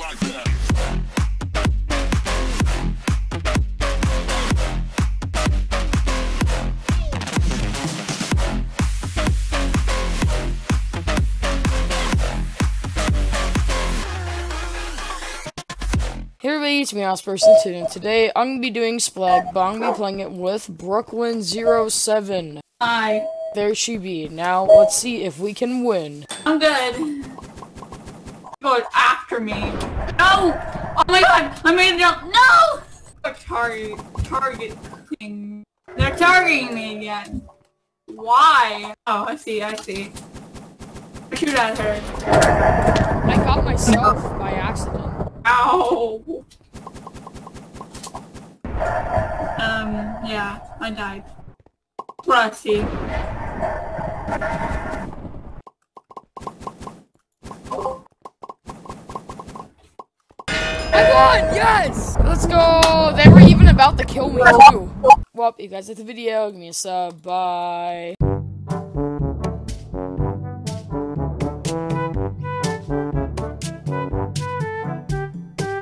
Hey everybody, it's me, Brooklynn07, and today I'm going to be doing Splegg, but I'm going to be playing it with Brooklynn07. Hi. There she be. Now, let's see if we can win. I'm good. Going after me. No! Oh my god! I made a jump! No! Target thing. They're targeting me again. Why? Oh, I see. Shoot at her. I got myself by accident. Ow! Yeah, I died. Let's see. I won! Yes! Let's go! They were even about to kill me, too. Well, if you guys liked the video, give me a sub. Bye.